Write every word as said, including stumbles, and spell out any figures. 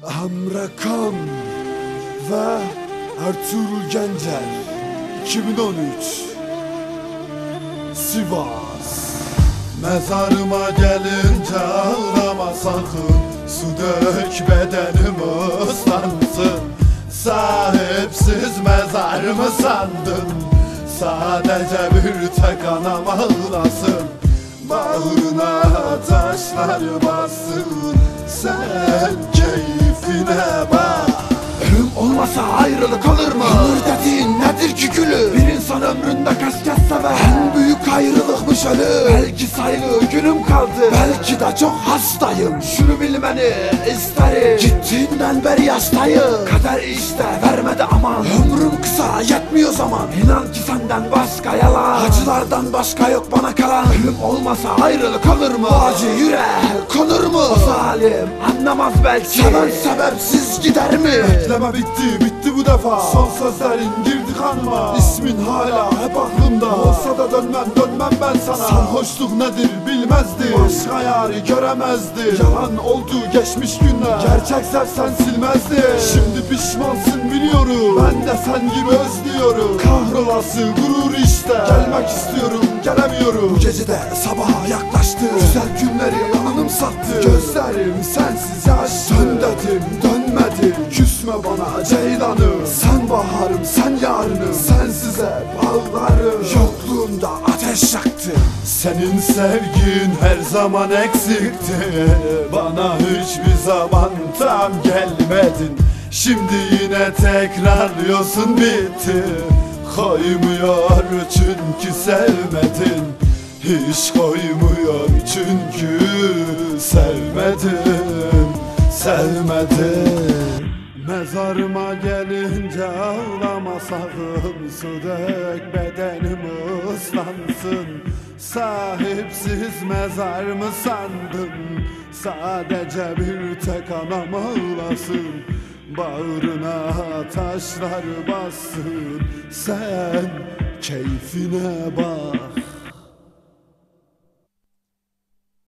Hamrakam ve Ertuğrul Gencer. iki bin on üç Sivas. Mezarıma gelince ağlama sakın, su dök bedenim ıslansın. Sahipsiz mezar mı sandın? Sadece bir tek anam ağlasın. Bağrına taşlar bassın, sen keyfine bak. Ölüm olmasa ayrılık olur mu? Ömür dediğin nedir ki gülüm? Bir insan ömründe kaç kez sever? En büyük ayrılıkmış ölüm. Belki sayılı günüm kaldı, Belki de çok hastayım. şunu bilmeni isterim. Gittiğinden beri yaştayım. Kader işte vermedi aman. Ömrüm kısa yetmiyor zaman. İnan ki senden başka yalan. Acılardan başka yok bana kalan. Ölüm olmasa ayrılık olur mu? Bu acı yüreğe konur mu? O zalim anlamaz belki. Seven sebepsiz gider mi? Bekleme bitti, bitti bu defa. Son sözlerin girdi kanıma. İsmin hala hep aklımda. Olsa da dönmem, dönmem ben sana. Sarhoşluk nedir bilmezdi. Başka yarı göremezdi. Yalan oldu geçmiş günler. Gerçek sevsen silmezdi. Şimdi pişmansın biliyorum. Ben de sen gibi özlüyorum. Kahrolası gurur işte. Gelmek istiyorum, gelemiyorum. Bu gece de sabaha yaklaştı. Güzel günleri anımsattı. Gözlerim sensiz yaş. Dön dedim dönmedi. Küsme bana ceylanım. Sen baharım sen yarınım. Sensize bağlarım. Yokluğunda ateş yaktı. Senin sevgin her zaman eksikti. Bana hiçbir zaman tam gelmedin. Şimdi yine tekrarlıyorsun bitti. Koymuyor çünkü sevmedin. Hiç koymuyor çünkü sevmedin. Sevmedin. Mezarıma gelince ağlama sakın, su dök bedenim ıslansın. Sahipsiz mezar mı sandın? Sadece bir tek anam ağlasın. Bağrına taşlar bassın, sen keyfine bak.